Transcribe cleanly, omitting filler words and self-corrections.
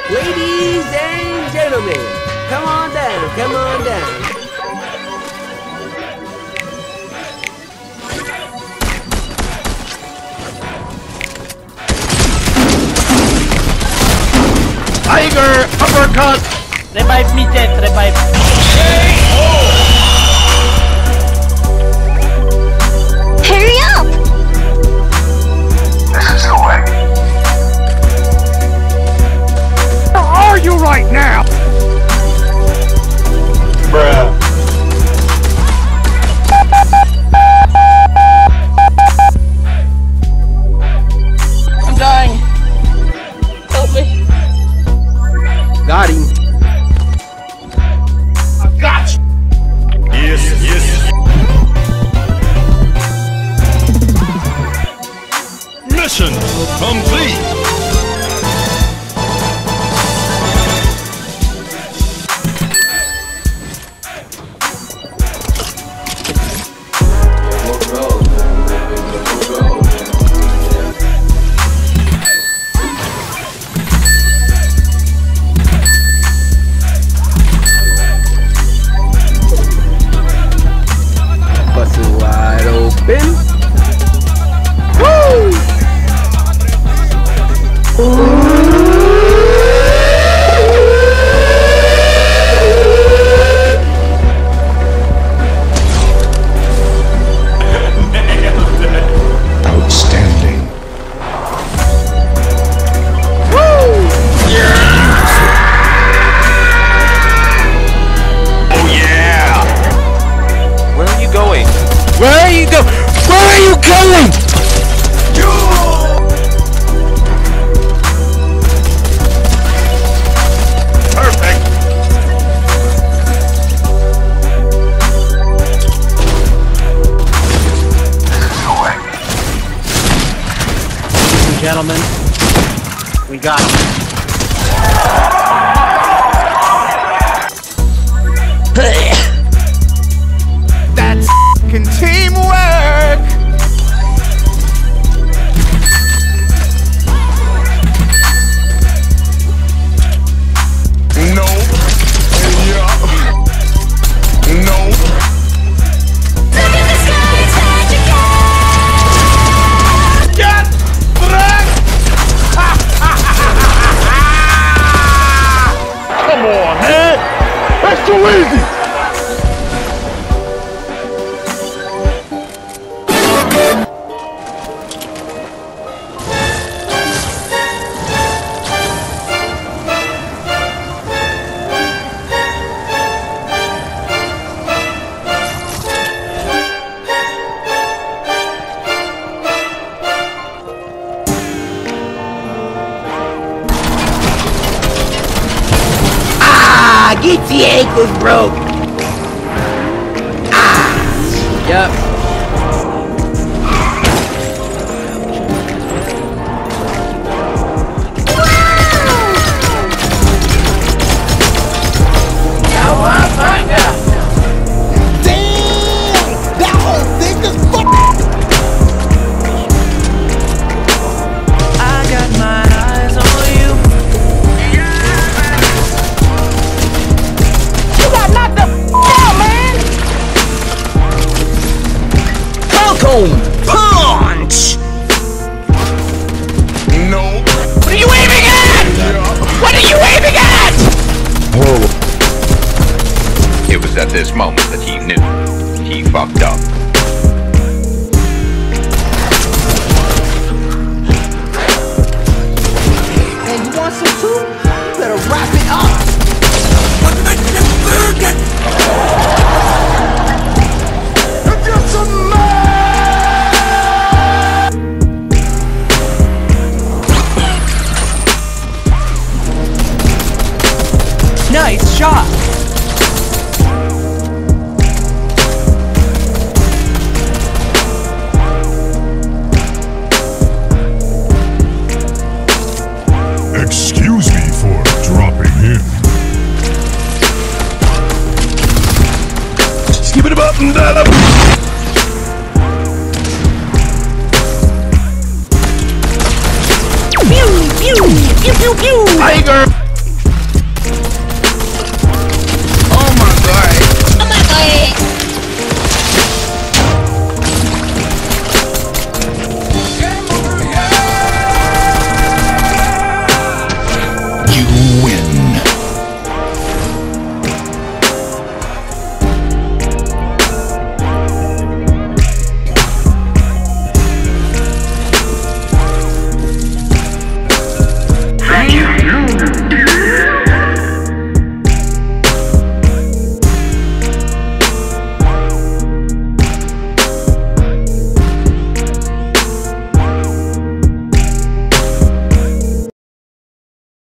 Ladies and gentlemen, come on down, come on down. Tiger uppercut! Revive me, Jet, revive. Hurry up! This is the way. Where are you right now? Bruh. I'm dying. Help me. Got him. I got you! Yes, yes. Mission complete. Busted wide open. Woo! Outstanding. Oh yeah! Where are you going? Where are you going? Where are you going? Perfect. This is the way. Ladies and gentlemen, we got him. That's f***ing teamwork! No. Yeah. No. Get wrecked! Come on, man! That's too easy! Ah, get the ankles broke. Ah, yep. Punch! No. What are you aiming at? What are you aiming at? It was at this moment that he knew. He fucked up. Hey, you want some too? You better wrap it up. Nice shot. Excuse me for dropping in. Skip it up and down. Pew, pew, pew, pew, pew. Tiger!